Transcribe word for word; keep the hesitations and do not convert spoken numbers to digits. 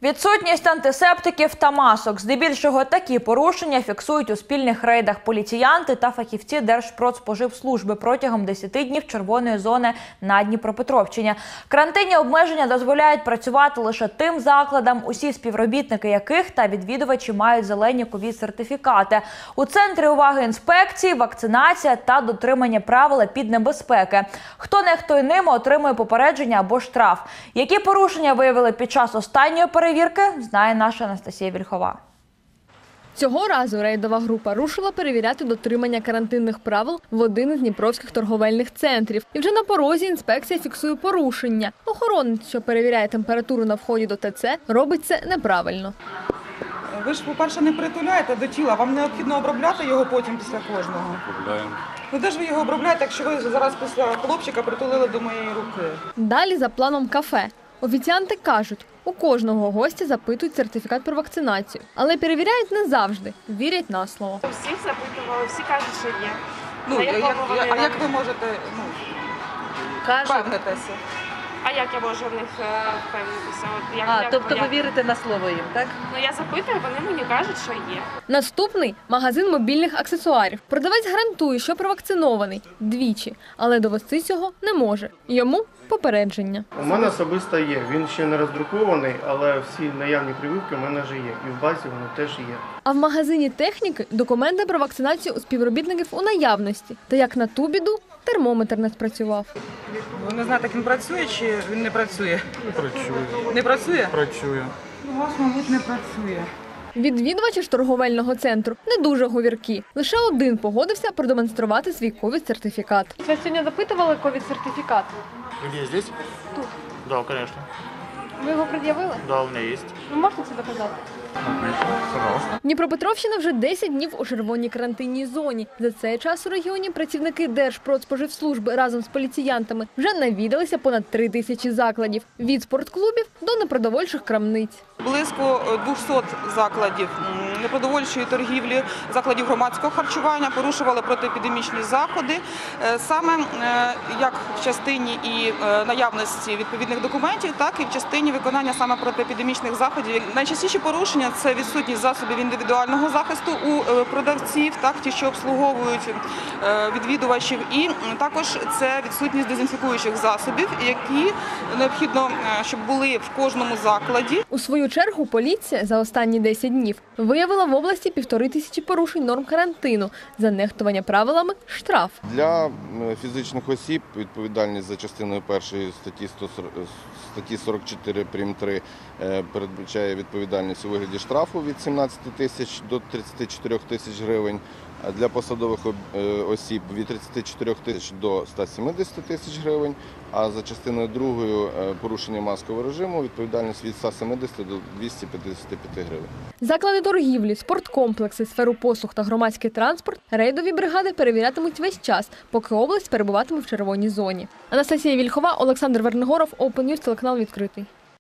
Відсутність антисептиків та масок. Здебільшого такі порушення фіксують у спільних рейдах поліціянти та фахівці Держпродспоживслужби протягом десяти днів червоної зони на Дніпропетровщині. Карантинні обмеження дозволяють працювати лише тим закладам, усі співробітники яких та відвідувачі мають зелені ковід-сертифікати. У центрі уваги інспекції, вакцинація та дотримання правил епіднебезпеки. Хто нехтує ними, отримує попередження або штраф. Які порушення виявили під час останньої перевірки, знає наша Анастасія Вільхова. Цього разу рейдова група рушила перевіряти дотримання карантинних правил в один із дніпровських торговельних центрів. І вже на порозі інспекція фіксує порушення. Охоронець, що перевіряє температуру на вході до ТЦ, робить це неправильно. Ви ж, по-перше, не притуляєте до тіла, вам необхідно обробляти його потім після кожного. Обробляємо. Ну де ж ви його обробляєте, якщо ви зараз після хлопчика притулили до моєї руки? Далі за планом кафе. Офіціанти кажуть, у кожного гостя запитують сертифікат про вакцинацію. Але перевіряють не завжди, вірять на слово. Всіх запитували, всі кажуть, що є. Ну, а, я, як, я, а як ви можете ну, впевнитися? А як я можу в них впевнитися? От, як, а, як, тобто як... ви вірите на слово їм, так? Ну, я запитую, вони мені кажуть, що є. Наступний – магазин мобільних аксесуарів. Продавець гарантує, що провакцинований двічі, але довести цього не може. Йому попередження. У мене особисто є. Він ще не роздрукований, але всі наявні прививки у мене вже є. І в базі вони теж є. А в магазині техніки документи про вакцинацію у співробітників у наявності. Та як на ту біду, термометр не спрацював. Ви не знаєте, як він працює чи він не працює? Не працює. Не працює? Працює. У вас, мабуть, не працює. Відвідувачі ж торговельного центру не дуже говіркі. Лише один погодився продемонструвати свій ковід-сертифікат. Ви сьогодні запитували ковід-сертифікат? Где здесь? Тут. Да, конечно. Ви його пред'явили? Да, у меня есть. Ви можете це доказати? Отлично, пожалуйста. Дніпропетровщина вже десять днів у червоній карантинній зоні. За цей час у регіоні працівники Держпродспоживслужби разом з поліціянтами вже навідалися понад три тисячі закладів. Від спортклубів до непродовольчих крамниць. Близько двохсот закладів непродовольчої торгівлі, закладів громадського харчування порушували протиепідемічні заходи. Саме як в частині і наявності відповідних документів, так і в частині виконання саме протиепідемічних заходів. Найчастіші порушення – це відсутність засобів індивідуального захисту у продавців, так, ті, що обслуговують відвідувачів, і також це відсутність дезінфікуючих засобів, які необхідно, щоб були в кожному закладі. У свою чергу поліція за останні десять днів виявила в області півтори тисячі порушень норм карантину. За нехтування правилами – штраф. Для фізичних осіб відповідальність за частиною першої статті статті сорок чотири прим. три передбачає відповідальність у вигляді штрафу від сімнадцяти тисяч до тридцяти чотирьох тисяч гривень, а для посадових осіб від тридцяти чотирьох тисяч до ста сімдесяти тисяч гривень, а за частиною другою порушення маскового режиму відповідальність від ста сімдесяти до двохсот п'ятдесяти п'яти гривень. Заклади торгівлі, спорткомплекси, сферу послуг та громадський транспорт рейдові бригади перевірятимуть весь час, поки область перебуватиме в червоній зоні. Анастасія Вільхова, Олександр Вернигоров, Open News, телеканал «Відкритий».